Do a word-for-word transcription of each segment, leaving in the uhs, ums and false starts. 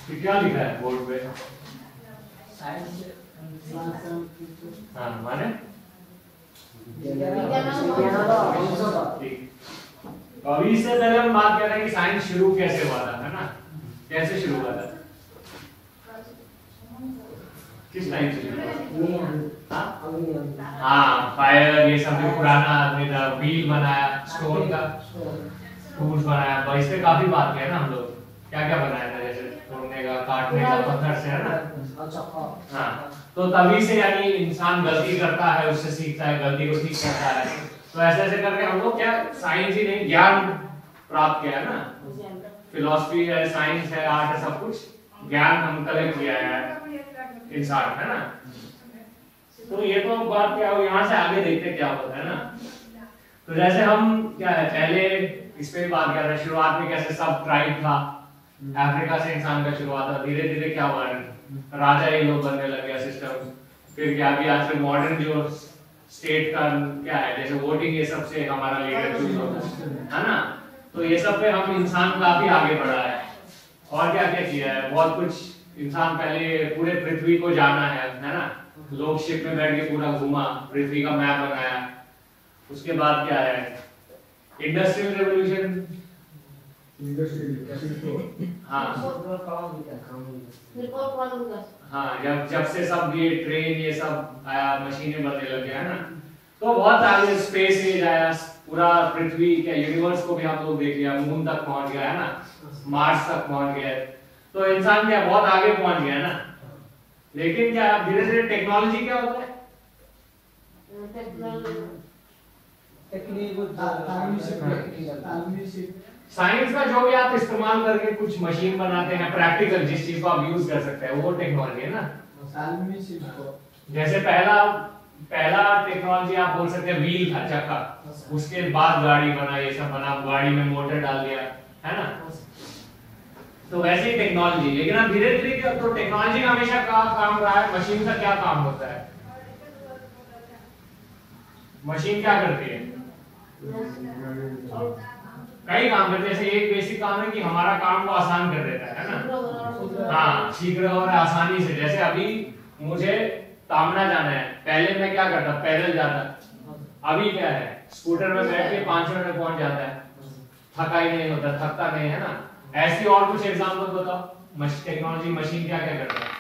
कि क्या लिखा है बोर्ड पे? हाँ माने तो अभी इससे पहले हम बात कर रहे हैं कि साइंस शुरू कैसे हुआ था, है ना? कैसे शुरू हुआ था? किस टाइम से शुरू हुआ? हाँ फायर, ये सब जो पुराना आदमी था, व्हील बनाया, स्टोन का टूल्स बनाया, तो इस पे काफी बात किया ना हम लोग। क्या क्या बनाया था, जैसे तोड़ने का, काटने का, पत्थर से, है ना? हाँ तो तभी से यानी इंसान गलती करता है, उससे सीखता है, गलती को ठीक करता है। तो ऐसे ऐसे करके हम लोग क्या साइंस ही नहीं ज्ञान प्राप्त किया है ना। फिलॉसफी है, साइंस है, आर्ट है, सब कुछ ज्ञान हम कलेक्ट किया है इंसान, है ना। तो ये तो बात क्या हो, यहाँ से आगे देखते क्या होता है ना। तो जैसे हम क्या है पहले इस पे बात कर रहे हैं, शुरुआत में कैसे सब ट्राइब था, अफ्रीका से इंसान का शुरुआत था, धीरे धीरे क्या हुआ है राजा ये लोग बनने लग गया सिस्टम, फिर क्या अभी आजकल मॉडर्न जो स्टेट का क्या है जैसे वोटिंग, ये सब से हमारा लीडर चूज होता है ना। तो ये सब पे हम इंसान काफी आगे बढ़ा है। और क्या क्या किया है, बहुत कुछ इंसान पहले पूरे पृथ्वी को जाना है, है ना। लोग शिप में बैठ के पूरा घूमा, पृथ्वी का मैप बनाया। उसके बाद क्या है इंडस्ट्रियल रेवोल्यूशन। हाँ हाँ जब जब से सब ये ट्रेन ये सब आया, मशीनें बनने लग गया, है ना। तो बहुत आगे स्पेस एज आया, पूरा पृथ्वी क्या यूनिवर्स को भी हम लोग देख लिया, मून तक पहुंच गया, है ना, मार्स तक पहुंच गया। तो इंसान क्या बहुत आगे पहुंच गया ना। लेकिन क्या धीरे धीरे टेक्नोलॉजी क्या होता है, साइंस का जो भी आप इस्तेमाल करके कुछ मशीन बनाते हैं, प्रैक्टिकल जिस चीज को आप यूज कर सकते हैं, वो टेक्नोलॉजी है ना। जैसे पहला पहला टेक्नोलॉजी आप बोल सकते हैं व्हील था, चक्का, उसके बाद गाड़ी बना, ये सब बना, गाड़ी में मोटर डाल दिया, है ना। तो वैसे ही टेक्नोलॉजी, लेकिन अब धीरे धीरे क्या, तो टेक्नोलॉजी का हमेशा का काम रहा है, मशीन का क्या काम होता है, मशीन क्या करती है, कई काम करते हैं। जैसे एक बेसिक काम है कि हमारा काम को आसान कर देता है ना, हाँ शीघ्र और आसानी से। जैसे अभी मुझे तामना जाना है, पहले मैं क्या करता, पैदल जाता, अभी क्या है स्कूटर में बैठ के पांच मिनट में पहुंच जाता है, थका ही नहीं होता, थकता नहीं, है ना। ऐसी और कुछ एग्जांपल बताओ, टेक्नोलॉजी मशीन क्या क्या करता है।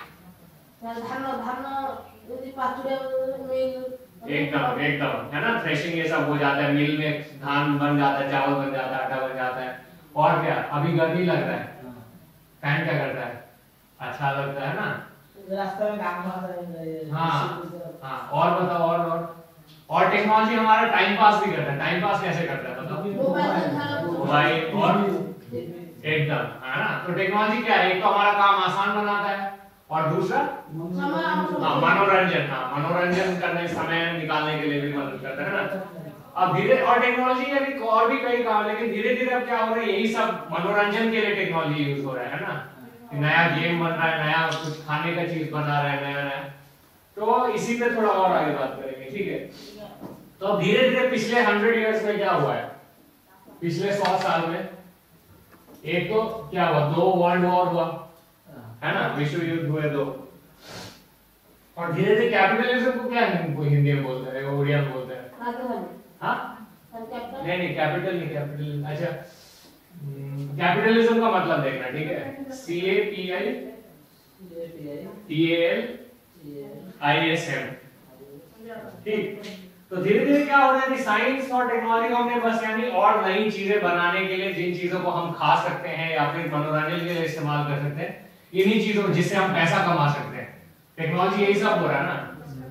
एकदम एकदम, है ना, थ्रेशिंग ये सब हो जाता है, मिल में धान बन जाता है, चावल बन जाता है, आटा बन जाता है। और क्या, अभी गर्मी लग रहा है, फैन क्या करता है, अच्छा लगता है ना, रास्ते में काम करता। हाँ हाँ और बताओ, और और और टेक्नोलॉजी हमारा टाइम पास भी करता है। टाइम पास कैसे करता है बताओ, मोबाइल और एकदम, है ना। तो टेक्नोलॉजी क्या है, एक तो हमारा काम आसान बनाता है और दूसरा हाँ मनोरंजन, हाँ मनोरंजन करने, समय निकालने के लिए भी मदद करता है ना। अब धीरे और टेक्नोलॉजी के भी और भी कई काम, लेकिन धीरे धीरे अब क्या हो रहा है, यही सब मनोरंजन के लिए टेक्नोलॉजी यूज हो रहा है ना। नया गेम बन रहा है, नया कुछ खाने का चीज बना रहा है, नया नया। तो इसी पे थोड़ा और आगे बात करेंगे, ठीक है। तो धीरे धीरे पिछले हंड्रेड इयर्स में क्या हुआ है, पिछले सौ साल में एक तो क्या हुआ, दो वर्ल्ड वॉर हुआ, है ना, विश्व युद्ध हुए दो। और धीरे धीरे कैपिटलिज्म को क्या हिंदी में बोलते हैं, ओडिया में बोलते हैं, हाँ नहीं नहीं कैपिटल नहीं, कैपिटल अच्छा कैपिटलिज्म का मतलब देखना, ठीक है, C A P I T A L I S M, ठीक। तो धीरे धीरे क्या हो रहा है कि साइंस और टेक्नोलॉजी को हमने बस यानी और नई चीजें बनाने के लिए, जिन चीजों को हम खा सकते हैं या फिर मनोरंजन के लिए इस्तेमाल कर सकते हैं, इन्हीं चीजों जिससे हम पैसा कमा सकते हैं, टेक्नोलॉजी यही सब हो रहा है ना।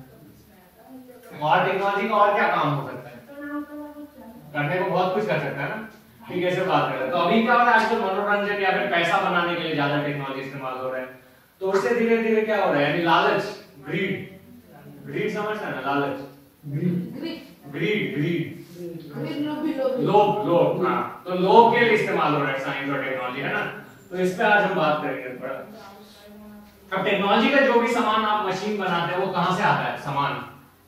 और टेक्नोलॉजी का और क्या काम हो सकता है, करने को बहुत कुछ कर सकता है ना, ठीक है, ऐसे बात करें। तो अभी क्या हो रहा है, आजकल मनोरंजन या फिर पैसा बनाने के लिए ज्यादा टेक्नोलॉजी इस्तेमाल हो रहा है। तो उससे धीरे धीरे क्या हो रहा है, यानी लालच, ग्रीड, ग्रीड समझता है ना, लालच, ग्रीड ग्रीड लोभ लोभ, हाँ, तो लोभ के लिए इस्तेमाल हो रहा है साइंस और टेक्नोलॉजी, है ना। तो इस पे आज हम बात करेंगे थोड़ा। अब टेक्नोलॉजी का जो भी सामान आप मशीन बनाते हैं वो कहां से आता है सामान,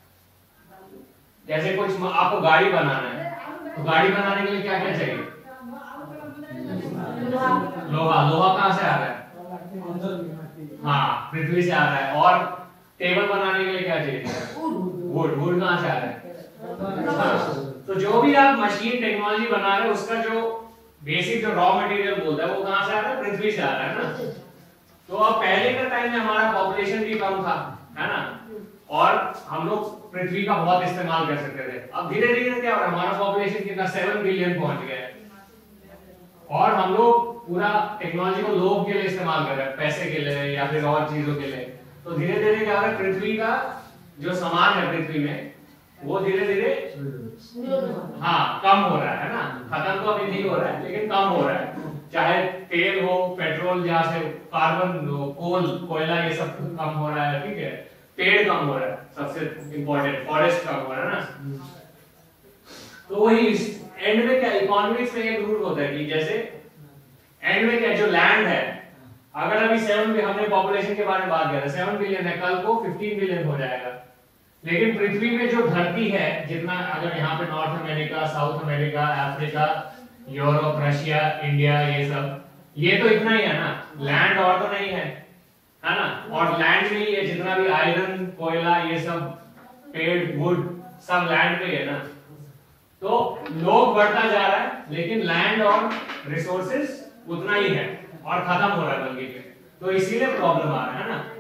जैसे कुछ आपको गाड़ी बनाना है, तो गाड़ी बनाने के लिए क्या क्या चाहिए, लोहा, लोहा कहां से आ रहा है, हाँ पृथ्वी से आ रहा है। और टेबल बनाने के लिए क्या चाहिए? वुड। वुड कहाँ से आ रहा है? हाँ। तो जो भी आप मशीन टेक्नोलॉजी बना रहे हो उसका जो बेसिक जो रॉ मटेरियल बोलता है वो कहाँ से आ रहा है? पृथ्वी से आ रहा है ना। तो अब पहले के टाइम में हमारा पॉपुलेशन भी कम था, है ना, और हम लोग पृथ्वी का बहुत इस्तेमाल कर सकते थे। अब धीरे धीरे क्या हो रहा है, हमारा पॉपुलेशन कितना सेवन बिलियन पहुंच गया है और हम लोग पूरा टेक्नोलॉजी को लोभ के लिए इस्तेमाल कर रहे हैं, पैसे के लिए या फिर और चीजों के लिए। तो धीरे धीरे क्या हो रहा है, पृथ्वी का जो सामान है पृथ्वी में वो धीरे धीरे हाँ कम हो रहा है ना। खत्म तो अभी नहीं हो रहा है लेकिन कम हो रहा है। चाहे तेल हो, पेट्रोल, जहाँ से कार्बन हो, कोल, कोयला, ये सब कम हो रहा है, ठीक है। पेड़ कम हो रहा है, सबसे इंपॉर्टेंट फॉरेस्ट कम हो रहा है ना। तो वही एंड में क्या इकोनॉमिक्स में एक रूल होता है कि जैसे एंड में क्या जो लैंड है, अगर अभी सेवन भी हमने पॉपुलेशन के बारे में बात किया था, सेवन बिलियन है, कल को फिफ्टीन बिलियन हो जाएगा। लेकिन पृथ्वी में जो धरती है जितना, अगर यहाँ पे North America, South America, Africa, Europe, Russia, India, ये सब, ये तो इतना ही है ना, लैंड और तो नहीं है, है ना। और लैंड में ही है जितना भी आयरन, कोयला, ये सब, पेड़, वुड, सब लैंड पे है ना। तो लोग बढ़ता जा रहा है लेकिन लैंड और रिसोर्सेज उतना ही है और खत्म हो रहा है बल्कि के। तो इसीलिए प्रॉब्लम आ रहा है ना।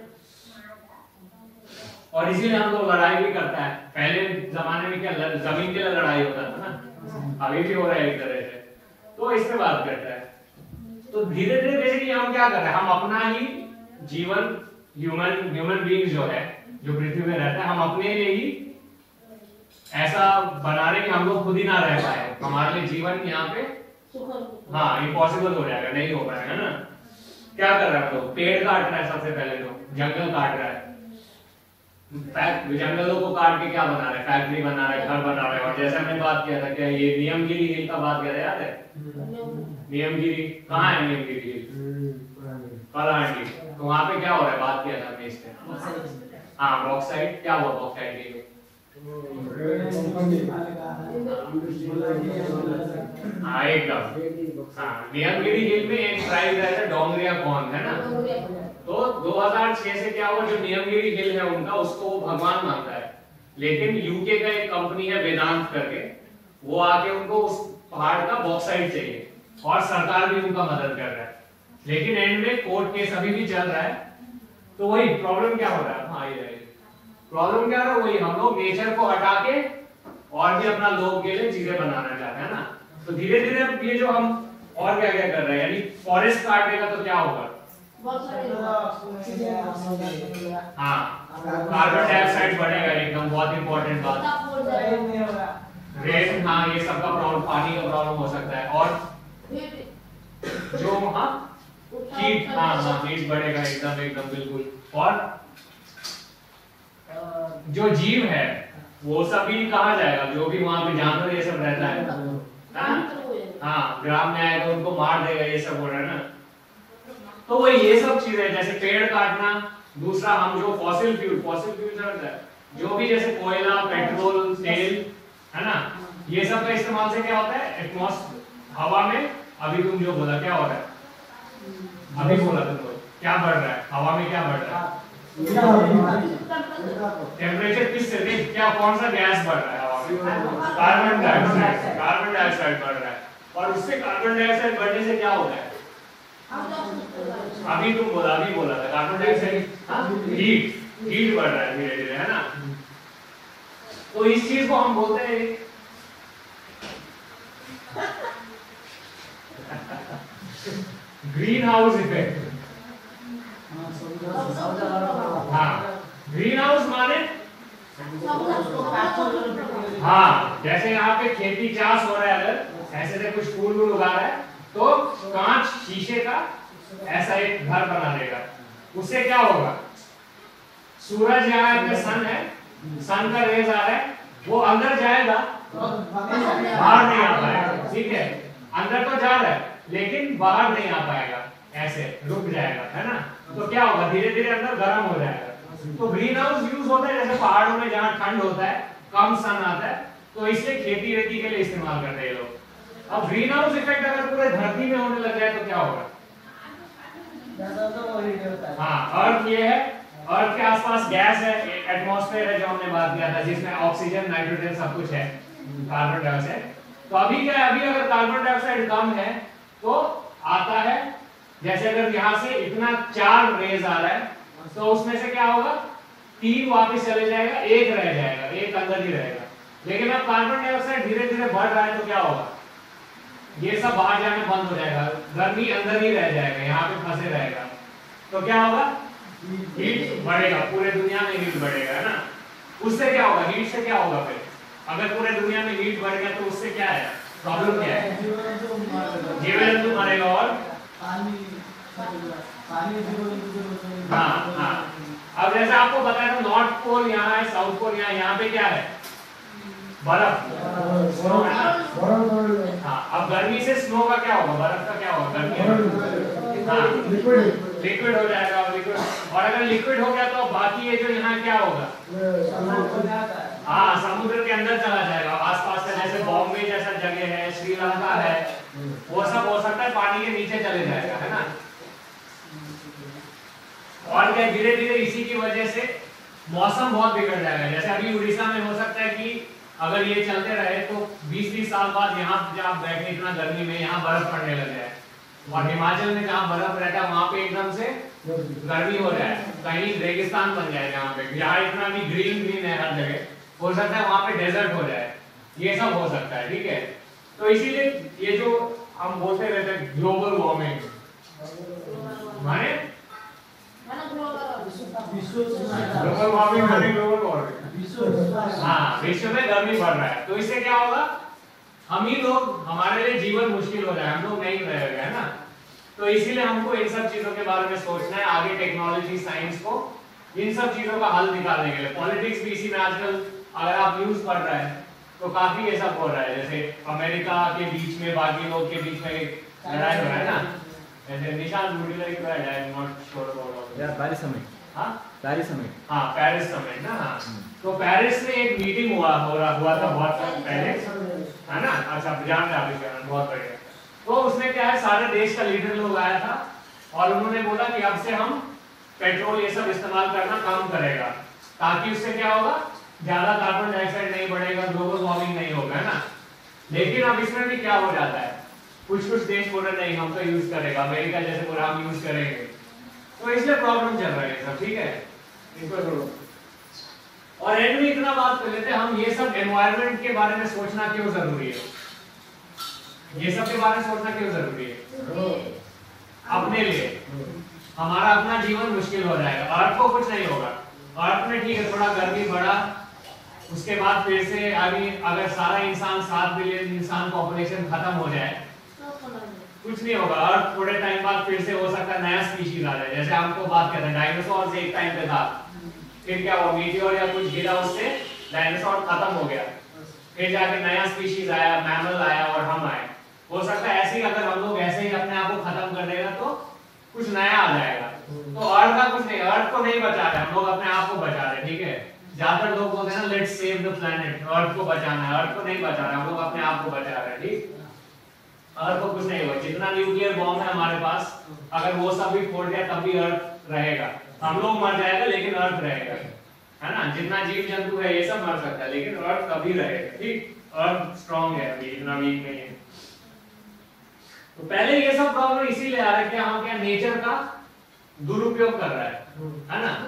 और इसीलिए हम लोग लड़ाई भी करता है। पहले जमाने में क्या जमीन के लिए लड़ाई होता था ना, अभी भी हो रहा है एक तरह से। तो इस पे बात करता है। तो धीरे धीरे बेसिकली हम क्या कर रहे हैं, हम अपना ही जीवन, ह्यूमन ह्यूमन बीइंग जो है, जो पृथ्वी में रहता है, हम अपने लिए ही ऐसा बना रहे कि हम लोग खुद ही ना रह पाए, हमारे लिए जीवन यहाँ पे हाँ इम्पॉसिबल हो जाएगा, नहीं हो पाएगा ना। क्या कर रहा है तो पेड़ काट रहा है, सबसे पहले तो जंगल काट रहा है, जंगलों को काट के क्या बना रहा है, फैक्ट्री बना रहा है, घर बना रहा है। और जैसे हमने बात किया था, क्या ये नियमगिरी हिल का बात किया था, याद है? नियमगिरी कहाँ है? नियमगिरी हिल कलाहांडी। तो वहाँ पे क्या हो रहा है, बात किया था हमने इस पे। हाँ बॉक्साइट, क्या हुआ बॉक्साइट के? हाँ एकदम। हाँ नियमगिरी हिल में एक ट्राइब रहता है डोंगरिया कौन, है ना। तो दो हज़ार छह से क्या हुआ, जो नियमगिरी हिल है उनका, उसको वो भगवान मानता है। लेकिन यूके का एक कंपनी है वेदांत करके, वो आके उनको उस पहाड़ का बॉक्साइट चाहिए और सरकार भी उनका मदद कर रहा है। लेकिन एंड में कोर्ट केस अभी भी चल रहा है। तो वही प्रॉब्लम क्या हो रहा है, हाँ ये प्रॉब्लम क्या है, वही हम लोग नेचर को हटा के और भी अपना लोग के लिए चीजें बनाना चाहते हैं ना। तो धीरे धीरे अब ये जो हम और क्या क्या कर रहे हैं, यानी फॉरेस्ट काट देगा तो क्या होगा, हाँ कार्बन डाइऑक्साइड बढ़ेगा एकदम, बहुत इंपॉर्टेंट बात। रेन, हाँ ये सबका प्रॉब्लम, पानी का प्रॉब्लम हो सकता है। और जो हाँ हीट, हाँ हाँ हीट बढ़ेगा एकदम एकदम बिल्कुल। और जो जीव है वो सभी कहाँ जाएगा, जो भी वहां पे जानवर ये सब रहता है, हाँ ग्राम में आएगा उनको मार देगा, ये सब हो रहा है ना। तो वो ये सब चीजें, जैसे पेड़ काटना, दूसरा हम जो फॉसिल फ्यूल, फॉसिल फ्यूल रहता है जो भी, जैसे कोयला, पेट्रोल, तेल, है ना, ये सब का इस्तेमाल से क्या होता है, एटमॉस्फेयर, हवा में, अभी तुम जो बोला क्या हो रहा है, अभी बोला तुम लोग क्या बढ़ रहा है, हवा में क्या बढ़ रहा है, टेम्परेचर किस से, क्या कौन सा गैस बढ़ रहा है हवा में, कार्बन डाइऑक्साइड, कार्बन डाइऑक्साइड बढ़ रहा है। और उससे कार्बन डाइऑक्साइड बढ़ने से क्या होता है, अभी तुम बोला अभी बोला था कार्बन डाइऑक्साइड, हीट हीट बढ़ रहा है धीरे धीरे, है ना। तो इस चीज को हम बोलते हैं ग्रीन हाउस इफेक्ट। हाँ ग्रीन हाउस माने, हाँ जैसे यहाँ पे खेती चाष हो रहा है, अगर ऐसे से कुछ फूल वूल उगा रहा है तो कांच शीशे का ऐसा एक घर बना देगा। उससे क्या होगा, सूरज यहाँ पे सन है, सन का रेज आ रहा है, वो अंदर जाएगा, बाहर नहीं आ पाएगा, ठीक है, अंदर तो जा रहा है लेकिन बाहर नहीं आ पाएगा, ऐसे रुक जाएगा, है ना। तो क्या होगा, धीरे धीरे अंदर गर्म हो जाएगा। तो ग्रीन हाउस यूज होता है जैसे पहाड़ों में जहाँ ठंड होता है, कम सन आता है, तो इसलिए खेती वेती के लिए इस्तेमाल करते हैं लोग। अब ग्रीन हाउस इफेक्ट अगर पूरे धरती में होने लग जाए तो क्या होगा, हाँ, अर्थ ये है, अर्थ के आसपास गैस है, एटमॉस्फेयर है जो हमने बात किया था, जिसमें ऑक्सीजन, नाइट्रोजन सब कुछ है, कार्बन डाइऑक्साइड। तो अभी क्या है, अभी अगर कार्बन डाइऑक्साइड कम है तो आता है, जैसे अगर यहाँ से इतना चार रेज आ रहा है तो उसमें से क्या होगा, तीन वापस चले जाएगा, एक रह जाएगा, एक अंदर ही रहेगा। लेकिन अब कार्बन डाइऑक्साइड धीरे धीरे बढ़ रहा है तो क्या होगा, ये सब बाहर जाना बंद हो जाएगा, गर्मी अंदर ही रह जाएगा, यहाँ पे फंसे रहेगा। तो क्या होगा, हीट बढ़ेगा, पूरे दुनिया में हीट बढ़ेगा, है ना। उससे क्या होगा, हीट से क्या होगा, फिर अगर पूरे दुनिया में हीट बढ़ गया तो उससे क्या है, प्रॉब्लम क्या है, जीव जंतु मरेगा और हाँ हाँ। अब जैसे आपको बताया था, नॉर्थ पोल यहाँ है, साउथ पोल यहाँ, यहाँ पे क्या है, बर्फ, स्नो है ना। हाँ, अब गर्मी से स्नो का क्या होगा, बर्फ का क्या होगा, गर्मी हाँ लिक्विड हो जाएगा, लिक्विड। और अगर लिक्विड हो गया तो बाकी ये जो यहाँ क्या होगा, हाँ समुद्र के अंदर चला जाएगा, आसपास का, जैसे बॉम्बे जैसा जगह है, श्रीलंका है, वो सब हो सकता है पानी के नीचे चले जाएगा, है ना। और क्या, धीरे धीरे इसी की वजह से मौसम बहुत बिगड़ जाएगा। जैसे अभी उड़ीसा में हो सकता है कि अगर ये चलते रहे तो बीस बीस साल बाद यहाँ जहाँ बैठे इतना गर्मी में यहाँ बर्फ पड़ने लग जाए, और हिमाचल में जहाँ बर्फ रहता है वहां पे एकदम से गर्मी हो जाए, कहीं रेगिस्तान बन जाए, जहाँ पे यहाँ इतना भी ग्रीन ग्रीन है हर जगह, हो सकता है वहां पे डेजर्ट हो जाए, ये सब हो सकता है, ठीक है। तो इसीलिए ये जो हम बोलते रहते हैं ग्लोबल वार्मिंग, माने ग्लोबल वार्मिंग माने ग्लोबल वार्मिंग, हाँ विश्व में गर्मी बढ़ रहा है, तो इससे क्या होगा, हम ही लोग, हमारे लिए जीवन मुश्किल हो जाए, हम लोग नहीं रहेंगे, है ना। तो इसीलिए हमको इन सब चीजों के बारे में सोचना है, आगे टेक्नोलॉजी साइंस को इन सब चीजों का हल निकालने के लिए। पॉलिटिक्स भी इसी में आजकल अगर आप न्यूज पढ़ रहे हैं तो काफी ये सब हो रहा है, जैसे अमेरिका के बीच में बाकी लोग के बीच में लड़ाई हो रहा है ना, जैसे निशान मुडिलर की लड़ाई है, नॉट श्योर अबाउट यार, पेरिस समिट, हां पेरिस समिट, हां पेरिस समिट ना, हां। तो पेरिस में एक मीटिंग हुआ हो रहा हुआ था बहुत पहले, है ना, अच्छा जान रहे आप इसके, बहुत बढ़िया। तो उसमें क्या है, सारे देश का लीडर लोग आया था और उन्होंने बोला कि अब से हम पेट्रोल ये सब इस्तेमाल करना कम करेगा, ताकि उससे क्या होगा, ज्यादा कार्बन डाइऑक्साइड नहीं बढ़ेगा, ग्लोबल वार्मिंग नहीं होगा, है ना। लेकिन अब इसमें भी क्या हो जाता है, कुछ कुछ देश बोल रहे नहीं हम तो यूज करेगा, अमेरिका जैसे पूरा हम यूज करेंगे, तो इसलिए प्रॉब्लम चल रहा है सब, ठीक है। इसको छोड़ो और एंड में इतना बात कर लेते हैं, हम ये सब एनवायरनमेंट के बारे में सोचना क्यों जरूरी है, ये सब के बारे में सोचना क्यों जरूरी है, अपने लिए, हमारा अपना जीवन मुश्किल हो जाएगा, अर्थ को कुछ नहीं होगा, अर्थ में ठीक है थोड़ा गर्मी बढ़ा, उसके बाद फिर से अभी अगर सारा इंसान सात बिलियन इंसान पॉपुलेशन खत्म हो जाए कुछ नहीं होगा, अर्थ थोड़े टाइम बाद फिर से हो सकता है नया स्पीशीज आ जाए, जैसे हमको बात करते हैं डायनासोर से एक टाइम पे था, फिर क्या हुआ, मीटियोर या कुछ गिरा, उससे डायनासोर खत्म हो गया, फिर जाके नया स्पीशीज आया, मैमल आया और हम आए। हो सकता है ऐसे ही अगर हम लोग ऐसे ही अपने आप को खत्म कर देगा तो कुछ नया आ जाएगा। तो अर्थ का कुछ नहीं, अर्थ को नहीं बचा रहे हम लोग, अपने आप को बचा रहे, ठीक है। ज्यादातर लोग बोलते हैं ना let's save the planet, earth को बचाना है, अर्थ को नहीं बचा रहे हम लोग, अपने आप को बचा रहे हैं, ठीक। अर्थ को कुछ नहीं हुआ, जितना न्यूक्लियर बॉम्ब है हमारे पास, अगर वो सब भी फोड़ दिया तब भी अर्थ रहेगा, हम लोग मर जाएगा लेकिन अर्थ रहेगा, है ना। जितना जीव जंतु है ये सब मर सकता है लेकिन अर्थ कभी रहेगा, ठीक। अर्थ स्ट्रांग है, अभी इतना वीक नहीं है। तो पहले ये सब प्रॉब्लम इसीलिए आ रहा है कि हम क्या नेचर का दुरुपयोग कर रहा है, है ना,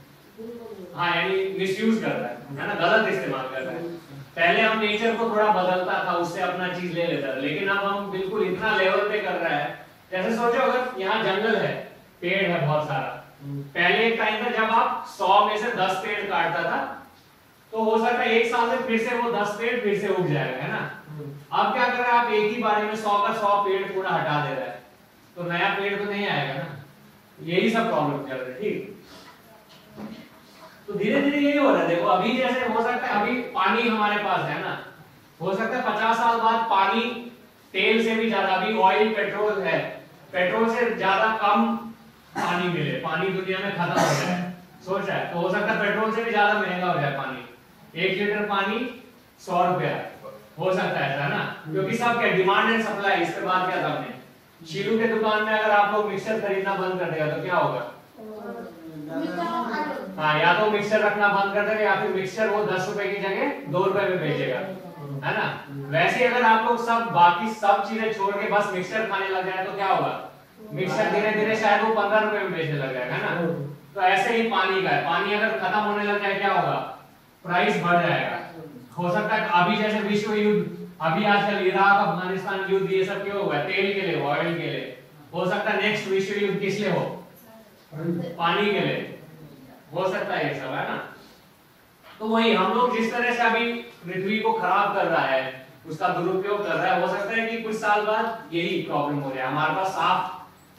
हाँ यानी मिसयूज कर रहा है, है ना, गलत इस्तेमाल कर रहा है। पहले हम नेचर को थोड़ा बदलता था, उससे अपना चीज ले लेता था, लेकिन अब हम बिल्कुल इतना लेवल पे कर रहा है। जैसे सोचो अगर यहाँ जंगल है, पेड़ है बहुत सारा, पहले एक टाइम था जब आप सौ में से दस पेड़ काटता था तो हो सकता है एक साल में फिर से वो दस पेड़ फिर से उग जाएगा, है ना। अब क्या कर रहे हैं आप, एक ही बारे में सौ का सौ पेड़ पूरा हटा दे रहा है, तो नया पेड़ तो नहीं आएगा ना, यही सब प्रॉब्लम चल रही है, ठीक। तो धीरे धीरे यही हो रहा है, देखो अभी जैसे हो सकता है अभी पानी हमारे पास है ना, हो सकता है पचास साल बाद पानी तेल से भी ज्यादा, अभी ऑयल पेट्रोल है, पेट्रोल से ज्यादा कम पानी मिले, पानी दुनिया में खत्म हो जाए, सोच रहा है, तो हो सकता है पेट्रोल से भी ज्यादा महंगा हो जाए पानी, एक लीटर पानी सौ रुपया हो सकता है ऐसा ना, क्योंकि सब क्या डिमांड एंड सप्लाई, इस पे बात किया था हमने, शीलू के दुकान में अगर आप लोग मिक्सर खरीदना बंद कर देगा तो क्या होगा? हाँ, या तो मिक्सर रखना बंद कर देगा या फिर मिक्सर वो दस रुपए की जगह दो रुपए में बेचेगा, है ना। वैसे ही अगर आप लोग सब बाकी सब चीजें छोड़ के बस मिक्सर खाने लग जाए तो क्या होगा? मिक्सर धीरे धीरे शायद वो पंद्रह रुपए में बेचने लग जाएगा, है ना। तो ऐसे ही पानी का है, पानी अगर खत्म होने लग जाए क्या होगा? प्राइस बढ़ जाएगा। हो सकता है अभी जैसे विश्व युद्ध, अभी आजकल इराक अफगानिस्तान युद्ध ये सब क्यों हुआ? तेल के लिए, ऑयल के लिए। हो सकता है नेक्स्ट विश्व युद्ध किस लिए हो? पानी के लिए हो सकता है, ये सब, है ना। तो वही हम लोग जिस तरह से अभी पृथ्वी को खराब कर रहा है, उसका दुरुपयोग कर रहा है, हो सकता है कि कुछ साल बाद यही प्रॉब्लम हो जाए। हमारे पास साफ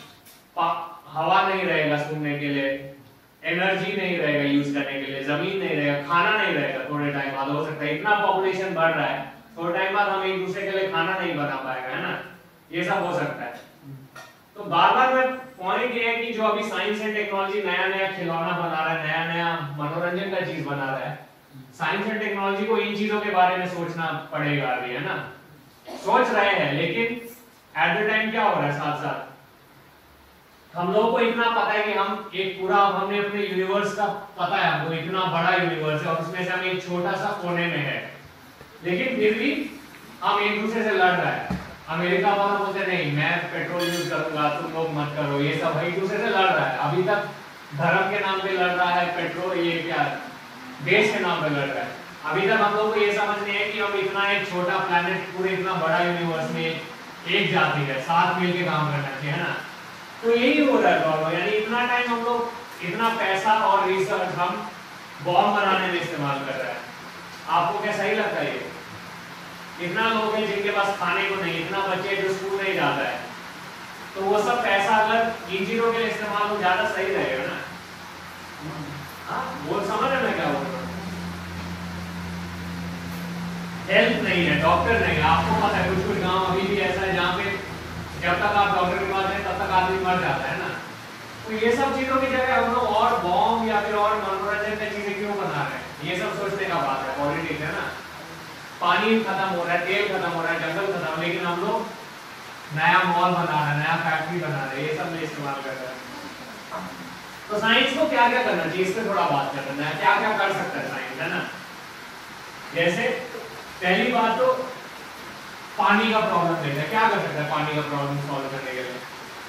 हवा नहीं रहेगा सूंघने के लिए, एनर्जी नहीं रहेगा यूज करने के लिए, जमीन नहीं रहेगा, खाना नहीं रहेगा। थोड़े टाइम बाद हो सकता है, इतना पॉपुलेशन बढ़ रहा है, थोड़े टाइम बाद हम एक दूसरे के लिए खाना नहीं बना पाएगा, है ना। ये सब हो सकता है। तो बार बार मैं पॉइंट ये है कि जो अभी साइंस एंड टेक्नोलॉजी नया नया खिलौना बना रहा है, नया नया मनोरंजन का चीज बना रहा है, साइंस एंड टेक्नोलॉजी को इन चीजों के बारे में सोचना पड़ेगा अभी, है ना। सोच रहे हैं, लेकिन एट द टाइम क्या हो रहा है, साथ साथ हम लोगों को इतना पता है कि हम एक पूरा, हमने अपने यूनिवर्स का पता है हमको, इतना बड़ा यूनिवर्स है और उसमें से हम एक छोटा सा कोने में है, लेकिन फिर भी हम एक दूसरे से लड़ रहे हैं। अमेरिका वाला बोलते नहीं मैं पेट्रोल यूज करूंगा, तुम लोग मत करो, ये सब एक दूसरे से लड़ रहा है। अभी तक धर्म के नाम पे लड़ रहा है, पेट्रोल ये क्या देश के नाम पे लड़ रहा है। अभी तक हम लोग को ये समझ नहीं है कि हम इतना एक छोटा प्लेनेट, पूरे इतना बड़ा यूनिवर्स में एक जाति है, साथ मिल के काम करना चाहिए, है ना। तो यही हो रहा है प्रॉब्लम, यानी इतना टाइम हम लोग इतना पैसा और रिसर्च हम बॉम्ब बनाने में इस्तेमाल कर रहे हैं। आपको क्या सही लगता है? ये इतना लोग हैं जिनके पास खाने को नहीं, इतना बच्चे जो स्कूल नहीं जाता है, तो वो सब पैसा अगर इन चीजों के लिए इस्तेमाल हो ज्यादा सही रहेगा ना। हाँ, वो समझ रहे मैं क्या बोल रहा हूँ। हेल्थ नहीं है, डॉक्टर नहीं है, आपको पता है कुछ कुछ गांव अभी भी ऐसा है जहाँ पे जब तक आप डॉक्टर के पास हैं तब तक आदमी मर जाता है ना। तो ये सब चीजों की जगह हम लोग और बॉम्ब या फिर और मनोरंजन की चीजें क्यों बना रहे हैं? ये सब सोचने का बात है, पॉलिटिक्स है ना। पानी खत्म हो रहा है, तेल खत्म हो रहा है, जंगल खत्म, लेकिन हम लोग नया मॉल बना रहे हैं, नया फैक्ट्री बना रहे हैं, ये सब में इस्तेमाल कर रहे हैं। तो साइंस को क्या क्या करना चाहिए, इस पे थोड़ा बात करना है, क्या क्या कर सकता है साइंस, है ना। जैसे पहली बात तो पानी का प्रॉब्लम देखना है, क्या कर सकता है पानी का प्रॉब्लम सॉल्व करने के लिए?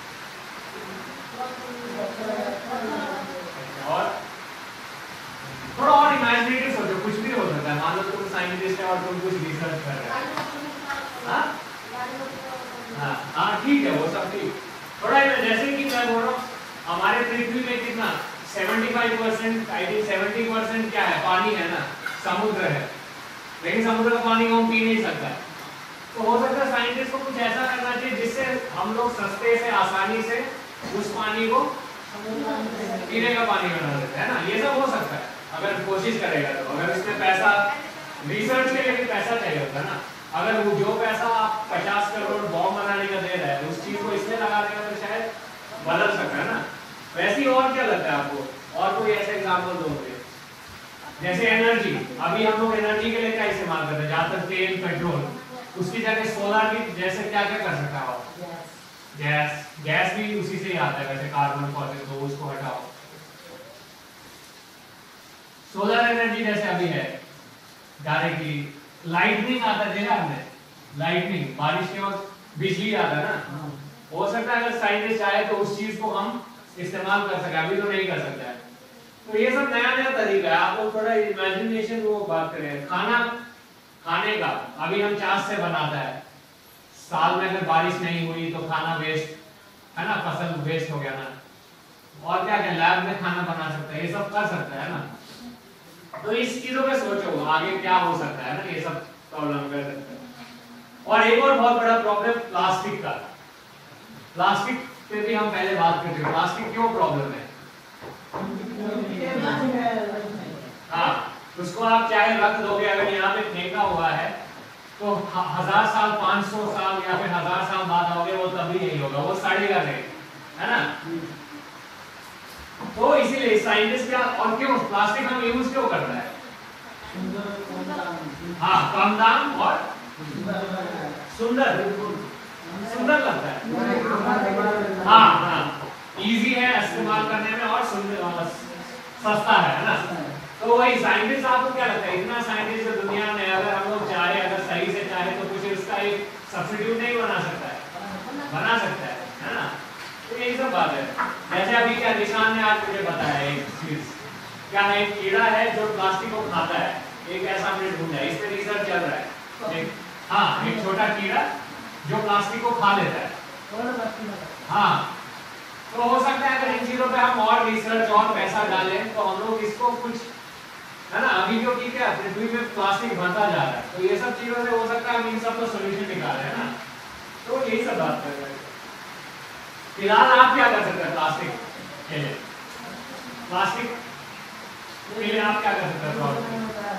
और थोड़ा और इमेजिनेटिव सोचो, कुछ भी हो सकता है। मान लो तुम साइंटिस्ट है और तुम कुछ रिसर्च कर रहे हो, हाँ हाँ हाँ ठीक है, वो सब ठीक। थोड़ा जैसे कि मैं बोल रहा हूँ, हमारे पृथ्वी में कितना पचहत्तर परसेंट, आई थिंक सत्तर परसेंट क्या है, पानी है ना, समुद्र है, लेकिन समुद्र का पानी को हम पी नहीं सकता। तो हो सकता है साइंटिस्ट को कुछ ऐसा करना चाहिए जिससे हम लोग सस्ते से, आसानी से उस पानी को पीने का पानी बना देते हैं ना। ये सब हो सकता है अगर कोशिश करेगा तो। अगर इसमें पैसा, रिसर्च के लिए भी पैसा चाहिए होता है ना। अगर वो जो पैसा आप पचास करोड़ बॉम्ब बनाने का दे रहे हैं, उस चीज को इसमें लगा देगा तो शायद बदल सकता है ना। वैसे और क्या लगता है आपको, और कोई ऐसे एग्जाम्पल दोगे? जैसे एनर्जी, अभी हम लोग एनर्जी के लिए क्या इस्तेमाल करते हैं, ज्यादातर तेल, पेट्रोल, उसकी जगह सोलर की जैसे क्या क्या कर सकता है आप? गैस, गैस भी उसी से ही आता है वैसे, कार्बन फॉसिल, तो उसको हटाओ। सोलर एनर्जी जैसे अभी है डायरेक्टली, लाइटनिंग आता है, देखा हमने लाइटनिंग, बारिश के वक्त बिजली आता है ना। हो सकता है अगर साइंटिस्ट चाहे तो उस चीज को हम इस्तेमाल कर सके, अभी तो नहीं कर सकता है। तो ये सब नया नया तरीका है, आप लोग थोड़ा इमेजिनेशन को बात करें। खाना खाने का अभी हम चास से बनाता है, साल में अगर बारिश नहीं हुई तो खाना वेस्ट है ना, फसल वेस्ट हो गया ना। और क्या क्या लैब में खाना बना सकता है, ये सब कर सकता है ना। तो इस चीजों पे सोचो आगे क्या हो सकता है ना, ये सब प्रॉब्लम कर सकते हैं। और एक और बहुत बड़ा प्रॉब्लम प्लास्टिक का, प्लास्टिक पे भी हम पहले बात करते हैं। प्लास्टिक क्यों प्रॉब्लम है? हाँ, उसको आप चाहे रख दोगे, अगर यहाँ पे फेंका हुआ है तो हजार साल, पांच सौ साल या फिर हजार साल बाद आओगे वो तभी यही होगा, वो सड़ेगा नहीं, है ना। तो इसीलिए साइंटिस्ट क्या, और क्यों प्लास्टिक हम यूज क्यों कर रहे हैं? हाँ, कम दाम और सुंदर, सुंदर लगता है। हाँ हाँ, इजी है इस्तेमाल करने में और सुंदर सस्ता है ना। तो वही साइंटिस्ट, आपको क्या लगता है इतना साइंटिस्ट दुनिया में अगर हम लोग चाहे, अगर सही से चाहे तो कुछ इसका एक सब्स्टिट्यूट नहीं बना सकता है, बना सकता है, है ना। तो यही सब बात है। जैसे अभी क्या निशान ने आज मुझे बताया एक चीज, क्या है, एक कीड़ा है जो प्लास्टिक को खाता है, एक ऐसा हमने ढूंढा है, इस पे रिसर्च चल रहा है। एक, हाँ, एक छोटा कीड़ा जो प्लास्टिक को खा लेता है। हाँ, तो हो सकता है अगर इन चीजों पे हम और रिसर्च और पैसा डालें तो हम लोग इसको कुछ, है ना, अभी जो की क्या पृथ्वी में प्लास्टिक बढ़ता जा रहा है, तो ये सब चीजों से हो सकता है हम इन सब का सोल्यूशन निकालें, है ना। तो यही सब बात कर रहे हैं। फिलहाल आप क्या कर सकते हैं प्लास्टिक के लिए, प्लास्टिक के लिए आप क्या कर सकते हैं,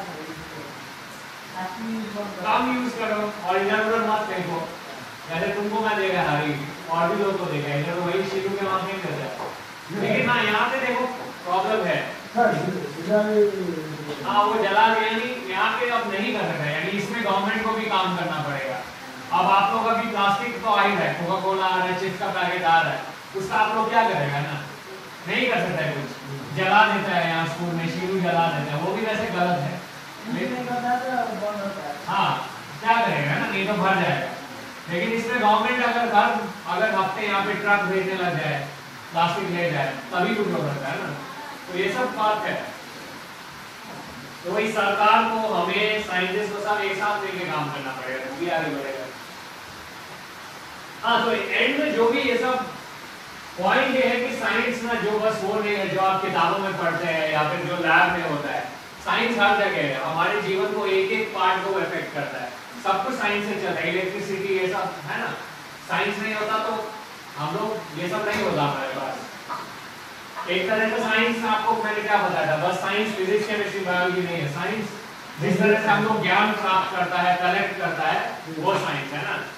कम यूज करो और इधर उधर मत फेंको। जैसे तुमको मैं देखा हारी और भी लोग को देखा, इधर वही शीरू के वहां फेंक देता है, लेकिन हाँ यहाँ पे देखो प्रॉब्लम है, हाँ वो जला दिया, नहीं यहाँ पे अब नहीं कर सकता, यानी इसमें गवर्नमेंट को भी काम करना पड़ेगा। अब आप लोग अभी प्लास्टिक तो आ ही रहा है, कोका कोला आ रहा है, चिप्स का पैकेट आ रहा है, उसका आप लोग क्या करेगा ना, नहीं कर सकता है कुछ, जला देता है, यहाँ स्कूल में शीरू जला देता है, वो भी वैसे गलत है। हाँ क्या करेगा ना, नहीं तो भर जाएगा। लेकिन इसमें गवर्नमेंट अगर हर अगर हफ्ते यहाँ पे ट्रक भेजने लग जाए, प्लास्टिक ले जाए, तभी कुछ हो सकता है ना। तो ये सब बात है। तो वही सरकार को, हमें, साइंटिस्ट को सब एक साथ मिलकर काम करना पड़ेगा, तभी आगे बढ़ेगा। हाँ, तो एंड में जो भी ये सब पॉइंट ये है कि साइंस ना जो बस वो नहीं है जो आप किताबों में पढ़ते हैं या फिर जो लैब में होता है, साइंस हर जगह है, हमारे जीवन को एक एक पार्ट को इफेक्ट करता है, सब कुछ साइंस से चलता है, इलेक्ट्रिसिटी ये सब है ना, साइंस नहीं होता तो हम लोग ये सब नहीं होता हमारे पास। एक तरह से साइंस, आपको मैंने क्या बताया था, बस साइंस फिजिक्स केमिस्ट्री बायोलॉजी नहीं है, साइंस जिस तरह से हम लोग ज्ञान प्राप्त करता है, कलेक्ट करता है, वो साइंस है ना।